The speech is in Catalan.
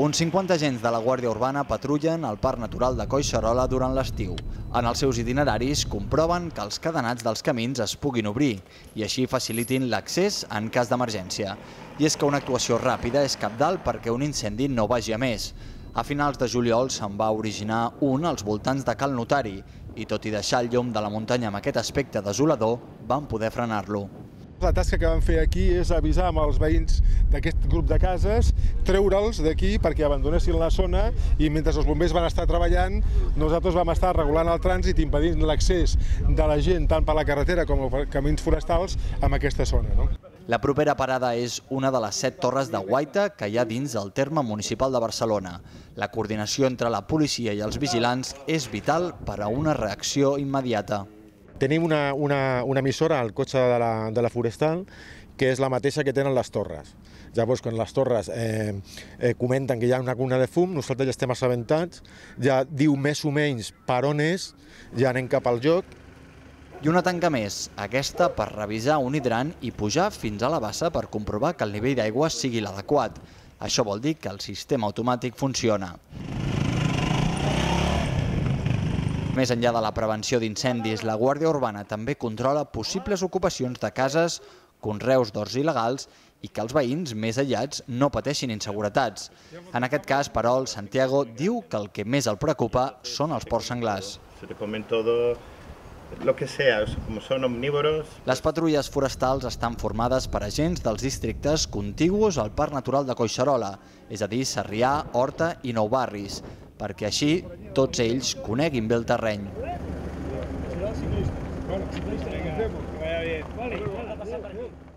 Uns 50 agents de la Guàrdia Urbana patrullen al Parc Natural de Collserola durant l'estiu. En els seus itineraris comproven que els cadenats dels camins es puguin obrir i així facilitin l'accés en cas d'emergència. I és que una actuació ràpida és cabdal perquè un incendi no vagi a més. A finals de juliol se'n va originar un als voltants de Cal Notari i tot i deixar el llom de la muntanya amb aquest aspecte desolador, van poder frenar-lo. La tasca que vam fer aquí és avisar amb els veïns d'aquest grup de cases, treure'ls d'aquí perquè abandonessin la zona i mentre els bombers van estar treballant, nosaltres vam estar regulant el trànsit i impedint l'accés de la gent tant per la carretera com per camins forestals en aquesta zona. La propera parada és una de les 7 torres de guaita que hi ha dins el terme municipal de Barcelona. La coordinació entre la policia i els vigilants és vital per a una reacció immediata. Tenim una emissora al cotxe de la forestal que és la mateixa que tenen les torres. Llavors, quan les torres comenten que hi ha una columna de fum, nosaltres ja estem assabentats, ja diu més o menys per on és, ja anem cap al lloc. I una tanca més, aquesta per revisar un hidrant i pujar fins a la bassa per comprovar que el nivell d'aigua sigui l'adequat. Això vol dir que el sistema automàtic funciona. Més enllà de la prevenció d'incendis, la Guàrdia Urbana també controla possibles ocupacions de cases, conreus d'horts il·legals i que els veïns més aïllats no pateixin inseguretats. En aquest cas, però, el Santiago diu que el que més el preocupa són els porcs senglars. Les patrulles forestals estan formades per agents dels districtes contigus al Parc Natural de Collserola, és a dir, Sarrià, Horta i Nou Barris, perquè així tots ells coneguin bé el terreny.